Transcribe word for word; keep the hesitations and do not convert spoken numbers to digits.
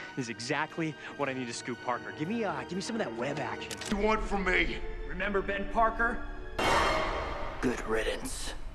is exactly what I need to scoop Parker. Give me, uh, give me some of that web action. You want from me? Remember Ben Parker? Good riddance.